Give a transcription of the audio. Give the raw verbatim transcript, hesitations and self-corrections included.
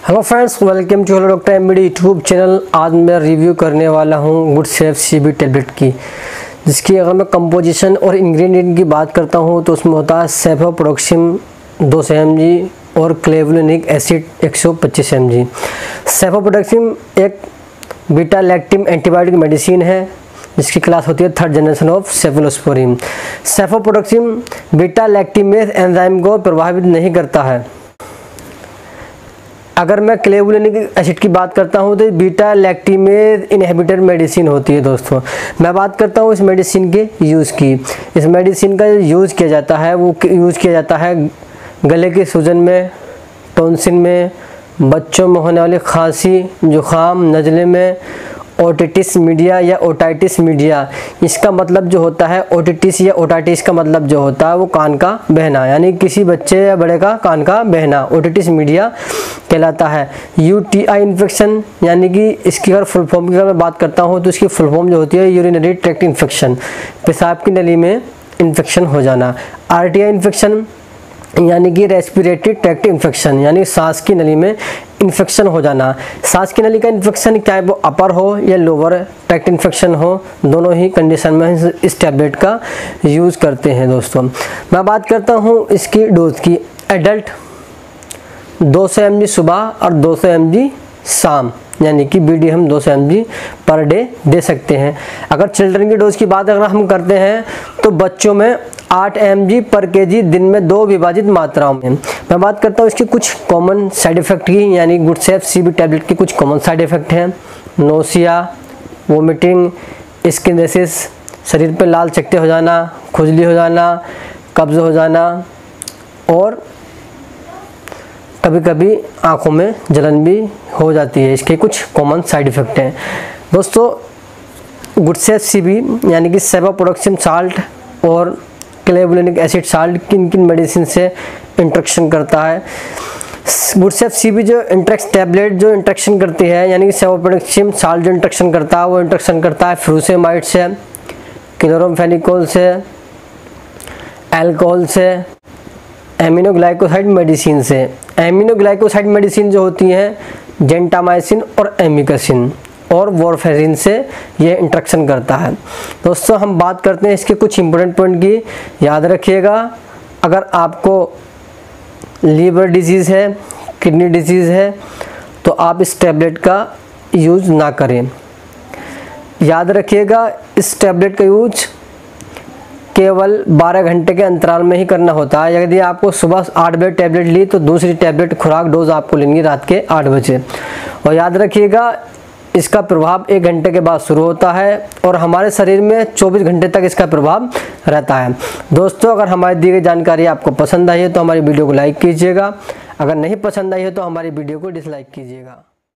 Hello friends, welcome to hello doctor MBD YouTube channel. आज मैं review करने वाला हूं गुड सेफ सीबी टैबलेट की, जिसकी अगर मैं कंपोजिशन और इंग्रेडिएंट की बात करता हूं तो उसमें होता है सेफोप्रोक्सिम दो सौ एम जी और क्लेवुलिनिक एसिड एक सौ पच्चीस एम जी। सेफोप्रोक्सिम एक बीटा लैक्टिन एंटीबायोटिक मेडिसिन है जिसकी क्लास होती है third generation of cephalosporin. Cefpodoxime beta lactamase enzyme को प्रभावित नहीं करता है। अगर मैं क्लेवुलिनिक एसिड की बात करता हूं तो बीटा लैक्टिमेज इनहिबिटर मेडिसिन होती है। दोस्तों, मैं बात करता हूं इस मेडिसिन के यूज़ की। इस मेडिसिन का यूज़ किया जाता है वो यूज़ किया जाता है गले की सूजन में, टॉन्सिल में, बच्चों में होने वाली खांसी, जुखाम, नज़ले में, ओटिटिस मीडिया या ओटाइटिस मीडिया। इसका मतलब जो होता है ओटिटिस या ओटाइटिस का मतलब जो होता है वो कान का बहना, यानी किसी बच्चे या बड़े का कान का बहना ओटिटिस मीडिया कहलाता है। यूटीआई इन्फेक्शन, यानी कि इसकी अगर फुल फॉर्म की अगर मैं बात करता हूँ तो इसकी फुल फॉर्म जो होती है यूरिनरी ट्रैक्ट इन्फेक्शन, पेशाब की नली में इन्फेक्शन हो जाना। आरटीआई इन्फेक्शन यानी कि रेस्पिरेटरी ट्रैक्ट इन्फेक्शन, यानी सांस की नली में इन्फेक्शन हो जाना। सांस की नली का इन्फेक्शन चाहे वो अपर हो या लोअर ट्रैक्ट इन्फेक्शन हो, दोनों ही कंडीशन में इस टैबलेट का यूज़ करते हैं। दोस्तों, मैं बात करता हूँ इसकी डोज की। एडल्ट दो सौ एम जी सुबह और दो सौ एम जी शाम, यानी कि बी डी हम दो सौ M G per day they सकते हैं। अगर चिल्ड्रन की डोज की बात अगर हम करते हैं तो बच्चों में आठ एम जी पर के जी दिन में दो विभाजित मात्राओं में। मैं बात करता हूँ इसकी कुछ कॉमन साइड इफ़ेक्ट की, यानी गुड सेफ सीबी टैबलेट के कुछ कॉमन साइड इफ़ेक्ट हैं। नोसिया, वोमिटिंग, स्किन रेसेस, शरीर पे लाल चकत्ते हो जाना, खुजली हो जाना, कब्ज़ हो जाना और कभी कभी आँखों में जलन भी हो जाती है। इसके कुछ कॉमन साइड इफ़ेक्ट हैं। दोस्तों, गुड सेफ सीबी यानी कि सेफोप्रोक्सिम साल्ट और क्लेवुलिनिक एसिड साल्ट किन किन मेडिसिन से इंट्रैक्शन करता है। गुड सेफ सीबी जो इंट्रैक्स टैबलेट जो इंट्रैक्शन करती है, यानी कि सेफोप्रोक्सिम साल्ट जो इंट्रैक्शन करता है वो इंट्रैक्शन करता है फ्यूसेमाइड से, क्लोरामफेनिकोल से, अल्कोहल से, एमिनोग्लाइकोसाइड मेडिसिन से। एमिनोग्लाइकोसाइड मेडिसिन जो होती हैं जेंटामाइसिन और एमिकसिन और वॉरफेरिन से ये इंट्रैक्शन करता है। दोस्तों, हम बात करते हैं इसके कुछ इंपॉर्टेंट पॉइंट की। याद रखिएगा, अगर आपको लीवर डिजीज़ है, किडनी डिजीज़ है तो आप इस टैबलेट का यूज़ ना करें। याद रखिएगा, इस टैबलेट का यूज केवल बारह घंटे के अंतराल में ही करना होता है। यदि आपको सुबह आठ बजे टैबलेट ली तो दूसरी टैबलेट खुराक डोज आपको लेनी रात के आठ बजे। और याद रखिएगा, इसका प्रभाव एक घंटे के बाद शुरू होता है और हमारे शरीर में चौबीस घंटे तक इसका प्रभाव रहता है। दोस्तों, अगर हमारी दी गई जानकारी आपको पसंद आई है तो हमारी वीडियो को लाइक कीजिएगा। अगर नहीं पसंद आई है तो हमारी वीडियो को डिसलाइक कीजिएगा।